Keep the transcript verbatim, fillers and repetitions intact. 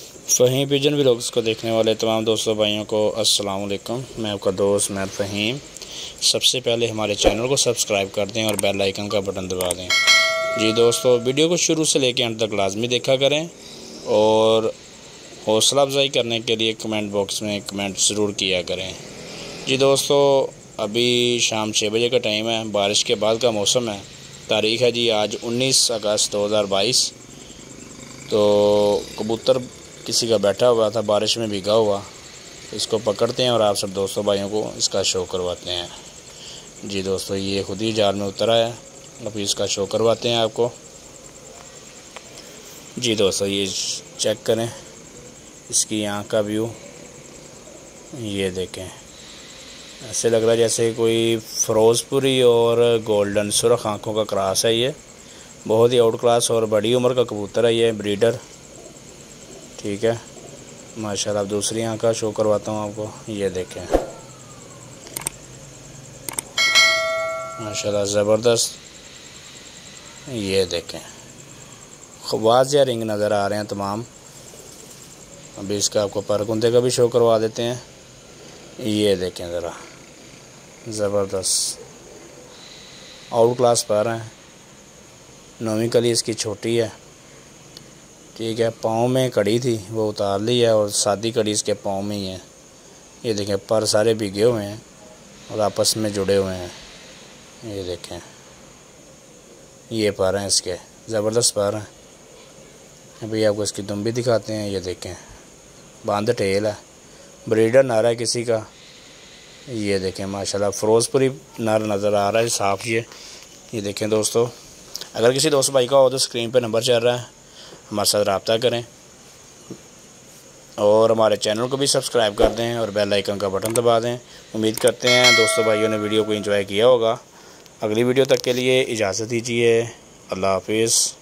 Faheem pigeon vlogs को देखने वाले तमाम दोस्तों भाइयों को अस्सलाम वालेकुम। मैं आपका दोस्त मैं फ़हीम। सबसे पहले हमारे चैनल को सब्सक्राइब कर दें और बेल आइकन का बटन दबा दें। जी दोस्तों, वीडियो को शुरू से लेकर अंत तक लाजमी देखा करें और हौसला अफजाई करने के लिए कमेंट बॉक्स में कमेंट ज़रूर किया करें। जी दोस्तों, अभी शाम छः बजे का टाइम है, बारिश के बाद का मौसम है। तारीख़ है जी आज उन्नीस अगस्त दो हज़ार बाईस। तो कबूतर किसी का बैठा हुआ था बारिश में भीगा हुआ, इसको पकड़ते हैं और आप सब दोस्तों भाइयों को इसका शो करवाते हैं। जी दोस्तों, ये खुद ही जाल में उतरा है, अभी इसका शो करवाते हैं आपको। जी दोस्तों, ये चेक करें इसकी आँख का व्यू, ये देखें। ऐसे लग रहा है जैसे कोई फ़िरोज़पुरी और गोल्डन सुर्ख आँखों का क्रॉस है। ये बहुत ही आउट क्लास और बड़ी उम्र का कबूतर है, ये ब्रीडर। ठीक है माशाल्लाह। दूसरी आँख का शो करवाता हूँ आपको, ये देखें माशाल्लाह ज़बरदस्त। ये देखें ख़वास या रिंग नज़र आ रहे हैं तमाम। अभी इसका आपको परकुंदे का भी शो करवा देते हैं। ये देखें ज़रा, ज़बरदस्त आउट क्लास पर हैं। नौवीं कली इसकी छोटी है। ठीक है, पाँव में कड़ी थी वो उतार ली है और सादी कड़ी इसके पाँव में ही है। ये देखें पर सारे भीगे हुए हैं और आपस में जुड़े हुए हैं। ये देखें ये पर हैं इसके, ज़बरदस्त पर हैं। अभी आपको इसकी दुम भी दिखाते हैं। ये देखें बांध टेल है, ब्रीडर नर है किसी का। ये देखें माशाल्लाह फ़िरोज़पुरी नर नज़र आ रहा है साफ़। ये ये देखें दोस्तों, अगर किसी दोस्त भाई का हो तो स्क्रीन पे नंबर चल रहा है, हमारे साथ रब्ता करें और हमारे चैनल को भी सब्सक्राइब कर दें और बेल आइकन का बटन दबा दें। उम्मीद करते हैं दोस्तों भाइयों ने वीडियो को एंजॉय किया होगा। अगली वीडियो तक के लिए इजाज़त दीजिए। अल्लाह हाफिज़।